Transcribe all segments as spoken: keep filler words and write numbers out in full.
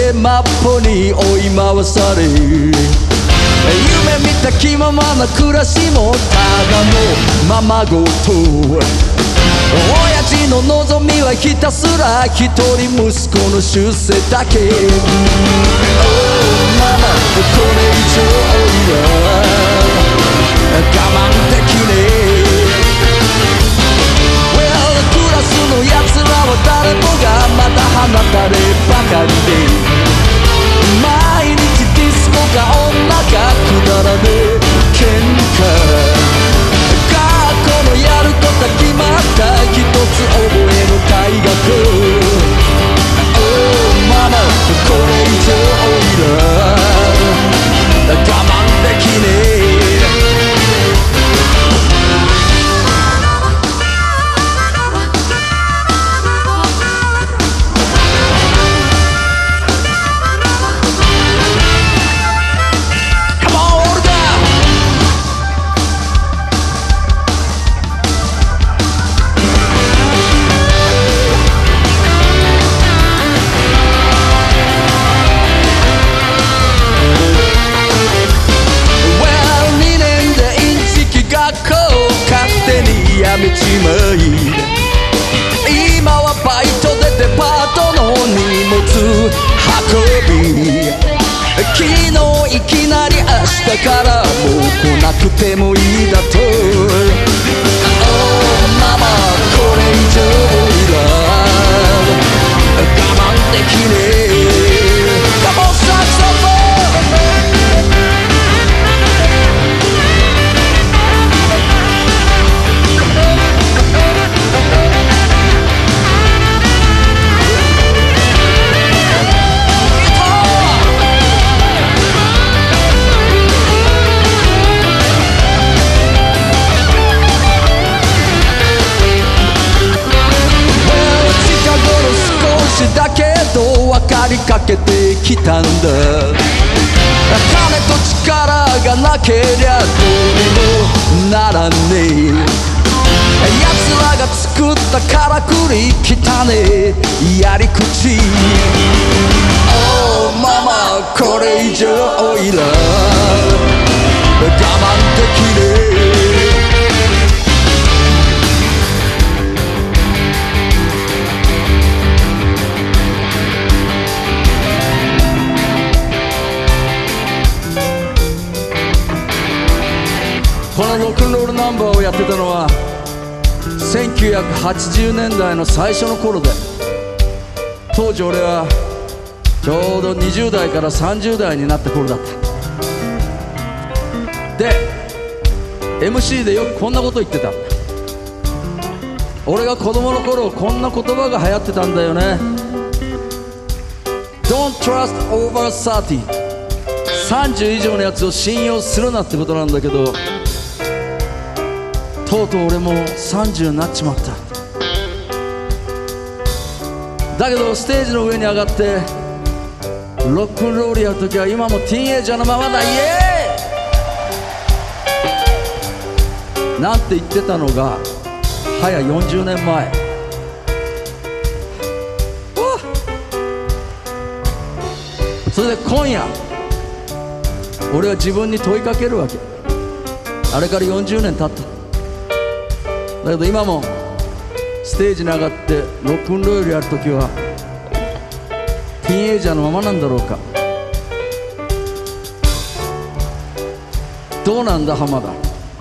てマッポに追い回され、夢見た気ままな暮らしもただのままごと。親父の望みはひたすら一人息子の出世だけ。 Oh ママこれ以上は我慢できねえ。クラスのやつらは誰もがまだ放たればかりで、毎日ディスコか女かくだらねえ喧嘩。学校のやることは決まった一つ覚えの大学。 Oh ママこれ以上おいら我慢できねえ。やめちまい、今はバイトでデパートの荷物運び。昨日いきなり明日からもう来なくてもいいだと。 Oh ママこれ以上だ我慢できねえ。Come on saxophone。だけど分かりかけてきたんだ。金と力がなけりゃどうにもならねえ。奴らが作ったからくり汚ねえやり口。 Oh ママこれ以上おいら我慢できねえ。このロックンロールナンバーをやってたのはせんきゅうひゃくはちじゅうねんだいの最初の頃で、当時俺はちょうどにじゅうだいからさんじゅうだいになった頃だった。で エムシー でよくこんなこと言ってた。俺が子供の頃こんな言葉が流行ってたんだよね。 Don't trust over さんじゅう。 さんじゅう以上のやつを信用するなってことなんだけど、とうとう俺もさんじゅうになっちまった。だけどステージの上に上がってロックンロールやるときは今もティーンエイジャーのままだ。イエーイなんて言ってたのが早よんじゅうねんまえ。それで今夜俺は自分に問いかけるわけ。あれからよんじゅうねん経った。だけど今もステージに上がってロックンロールやるときはティーンエイジャーのままなんだろうか。どうなんだ浜田、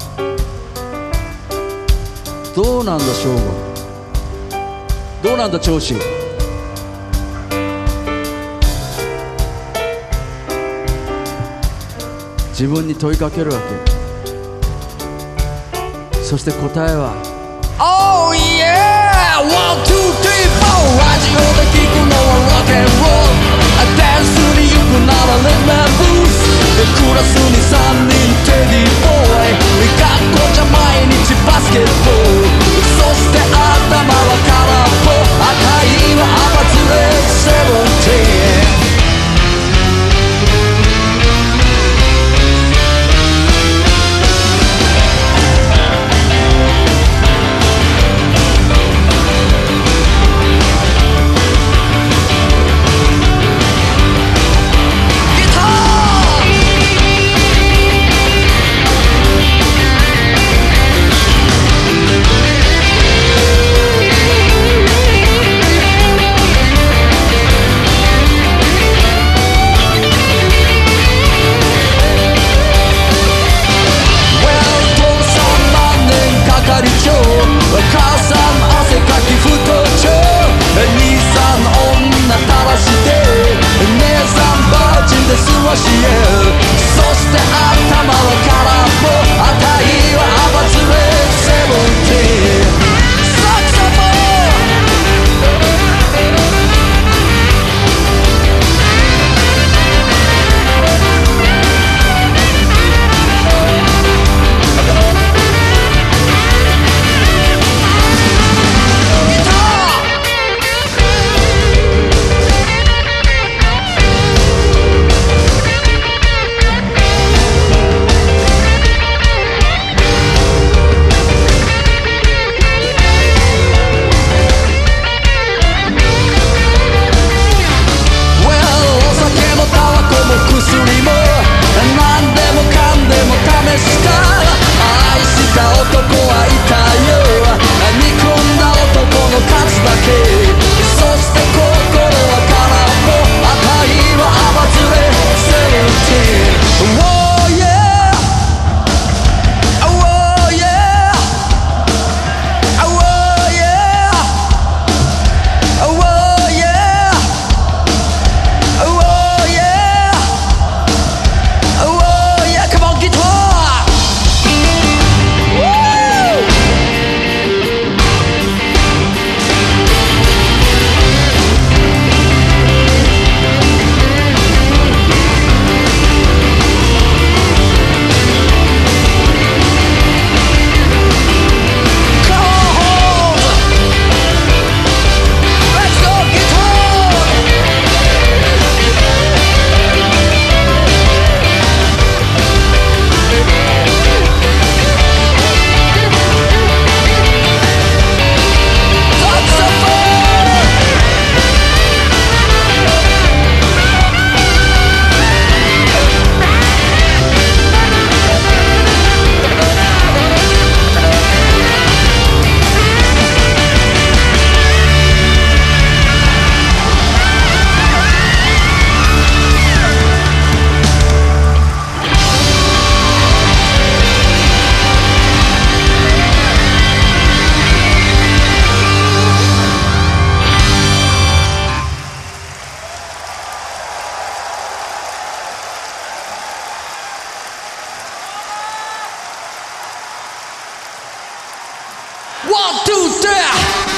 どうなんだ省吾、どうなんだ長州。自分に問いかけるわけ。そして答えは Oh yeah! one, two, three, four ラジオで聞くのは Rock and Roll。 ダンスに行くなら Let my boots。 クラスにさんにんテディボーイ。学校じゃ毎日バスケットボール。そして頭は空っぽ、赤いはアバズレセブンティーン。 One, two, three.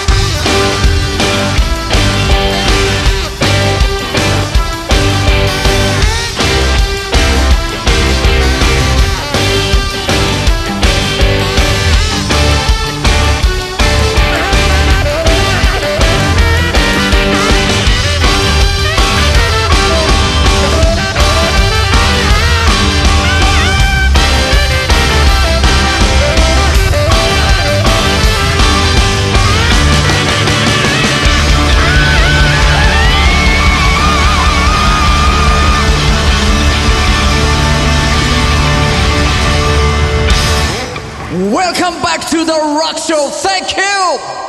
Welcome back to the Rock Show. Thank you.